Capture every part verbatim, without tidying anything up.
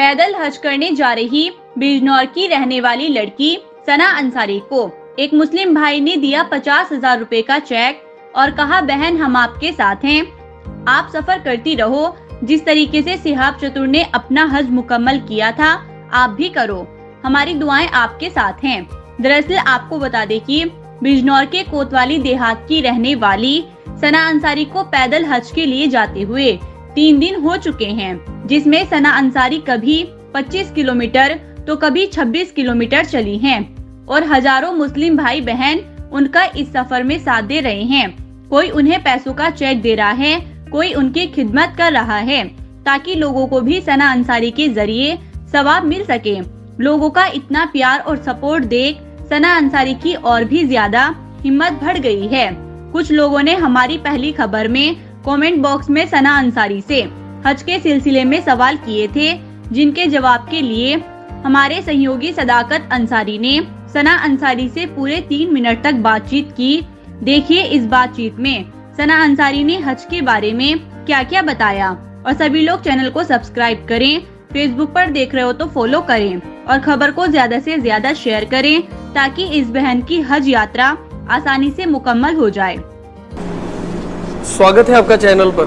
पैदल हज करने जा रही बिजनौर की रहने वाली लड़की सना अंसारी को एक मुस्लिम भाई ने दिया पचास हजार रूपए का चेक और कहा, बहन हम आपके साथ हैं, आप सफर करती रहो। जिस तरीके से सिहाब चतुर ने अपना हज मुकम्मल किया था, आप भी करो, हमारी दुआएं आपके साथ हैं। दरअसल आपको बता दें कि बिजनौर के कोतवाली देहात की रहने वाली सना अंसारी को पैदल हज के लिए जाते हुए तीन दिन हो चुके हैं, जिसमें सना अंसारी कभी पच्चीस किलोमीटर तो कभी छब्बीस किलोमीटर चली हैं और हजारों मुस्लिम भाई बहन उनका इस सफर में साथ दे रहे हैं। कोई उन्हें पैसों का चेक दे रहा है, कोई उनकी खिदमत कर रहा है ताकि लोगों को भी सना अंसारी के जरिए सवाब मिल सके। लोगों का इतना प्यार और सपोर्ट देख सना अंसारी की और भी ज्यादा हिम्मत बढ़ गई है। कुछ लोगों ने हमारी पहली खबर में कमेंट बॉक्स में सना अंसारी से हज के सिलसिले में सवाल किए थे, जिनके जवाब के लिए हमारे सहयोगी सदाकत अंसारी ने सना अंसारी से पूरे तीन मिनट तक बातचीत की। देखिए इस बातचीत में सना अंसारी ने हज के बारे में क्या क्या बताया। और सभी लोग चैनल को सब्सक्राइब करें, फेसबुक पर देख रहे हो तो फॉलो करें और खबर को ज्यादा से ज्यादा शेयर करें ताकि इस बहन की हज यात्रा आसानी से मुकम्मल हो जाए। स्वागत है आपका चैनल पर।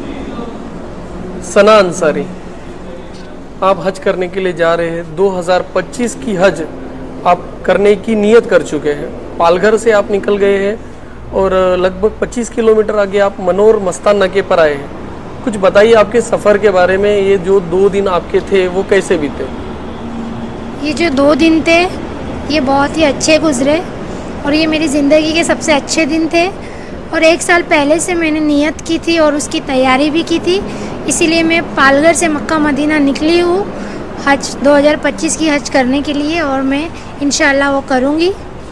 सना अंसारी, आप हज करने के लिए जा रहे हैं। दो हज़ार पच्चीस की हज आप करने की नियत कर चुके हैं। पालघर से आप निकल गए हैं और लगभग पच्चीस किलोमीटर आगे आप मनोर मस्तान नाके पर आए हैं। कुछ बताइए आपके सफ़र के बारे में। ये जो दो दिन आपके थे वो कैसे बीते? ये जो दो दिन थे ये बहुत ही अच्छे गुजरे और ये मेरी ज़िंदगी के सबसे अच्छे दिन थे। और एक साल पहले से मैंने नियत की थी और उसकी तैयारी भी की थी, इसीलिए मैं पालघर से मक्का मदीना निकली हूँ हज दो हज़ार पच्चीस की हज करने के लिए और मैं इंशाल्लाह वो करूँगी।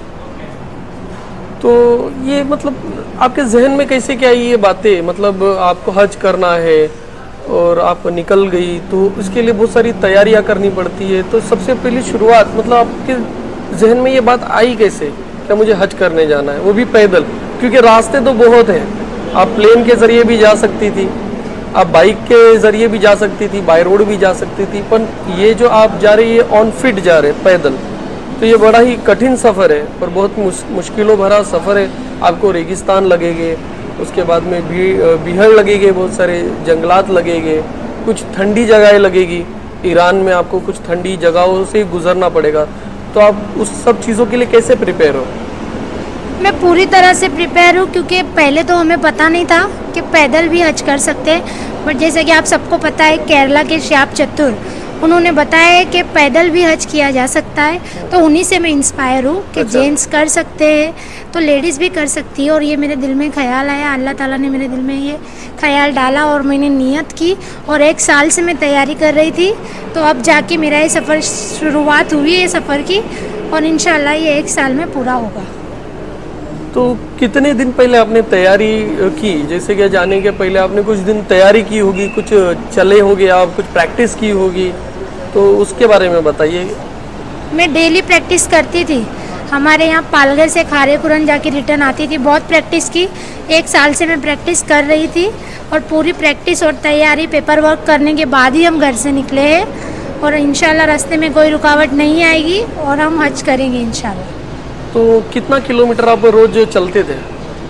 तो ये मतलब आपके जहन में कैसे क्या ये बातें, मतलब आपको हज करना है और आप निकल गई तो उसके लिए बहुत सारी तैयारियां करनी पड़ती है। तो सबसे पहली शुरुआत मतलब आपके जहन में ये बात आई कैसे क्या मुझे हज करने जाना है, वो भी पैदल? क्योंकि रास्ते तो बहुत हैं। आप प्लेन के ज़रिए भी जा सकती थी, आप बाइक के ज़रिए भी जा सकती थी, बाय रोड भी जा सकती थी, पर ये जो आप जा रही है ऑन फिट जा रहे पैदल, तो ये बड़ा ही कठिन सफ़र है और बहुत मुश्किलों भरा सफ़र है। आपको रेगिस्तान लगेंगे, उसके बाद में भी बिहड़ लगेंगे, बहुत सारे जंगलात लगेंगे, कुछ ठंडी जगहें लगेगी। ईरान में आपको कुछ ठंडी जगहों से गुजरना पड़ेगा। तो आप उस सब चीज़ों के लिए कैसे प्रिपेयर हो? मैं पूरी तरह से प्रिपेयर हूँ, क्योंकि पहले तो हमें पता नहीं था कि पैदल भी हज कर सकते हैं। बट जैसे कि आप सबको पता है, केरला के सिहाब चतुर उन्होंने बताया है कि पैदल भी हज किया जा सकता है। तो उन्हीं से मैं इंस्पायर हूँ कि अच्छा। जेंट्स कर सकते हैं तो लेडीज़ भी कर सकती है। और ये मेरे दिल में ख्याल आया, अल्लाह ताला ने मेरे दिल में ये ख्याल डाला और मैंने नियत की और एक साल से मैं तैयारी कर रही थी। तो अब जाके मेरा ये सफ़र शुरुआत हुई है सफ़र की और इंशाल्लाह ये एक साल में पूरा होगा। तो कितने दिन पहले आपने तैयारी की? जैसे कि जाने के पहले आपने कुछ दिन तैयारी की होगी, कुछ चले होगे आप, कुछ प्रैक्टिस की होगी, तो उसके बारे में बताइए। मैं डेली प्रैक्टिस करती थी। हमारे यहाँ पालघर से खारेकुरन जाके रिटर्न आती थी, बहुत प्रैक्टिस की। एक साल से मैं प्रैक्टिस कर रही थी और पूरी प्रैक्टिस और तैयारी पेपर वर्क करने के बाद ही हम घर से निकले हैं और इंशाल्लाह रास्ते में कोई रुकावट नहीं आएगी और हम हज करेंगे इंशाल्लाह। तो कितना किलोमीटर आप रोज चलते थे?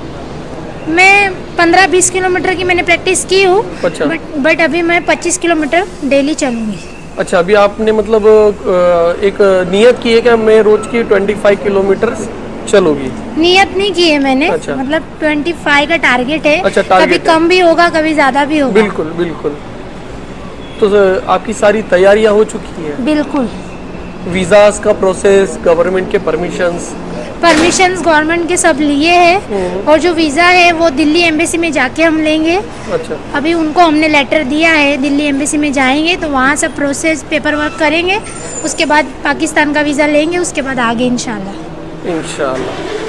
मैं पंद्रह बीस किलोमीटर की मैंने प्रैक्टिस की हूँ। अच्छा। बट बट अभी मैं पच्चीस किलोमीटर डेली चलूँगी। अच्छा, अभी आपने मतलब एक नियत की है कि मैं रोज की पच्चीस किलोमीटर चलूंगी? नियत नहीं की है मैंने। अच्छा। मतलब पच्चीस का टारगेट है। अच्छा, टारगेट कभी कम भी होगा, कभी ज्यादा भी होगा। बिल्कुल बिल्कुल। तो आपकी सारी तैयारियां हो चुकी है? बिल्कुल। वीज़ास का प्रोसेस, गवर्नमेंट के परमिशंस परमिशंस गवर्नमेंट के सब लिए हैं और जो वीज़ा है वो दिल्ली एम्बेसी में जाके हम लेंगे। अच्छा। अभी उनको हमने लेटर दिया है, दिल्ली एम्बेसी में जाएंगे तो वहाँ सब प्रोसेस पेपर वर्क करेंगे, उसके बाद पाकिस्तान का वीज़ा लेंगे, उसके बाद आगे इंशाल्लाह। इंशाल्लाह।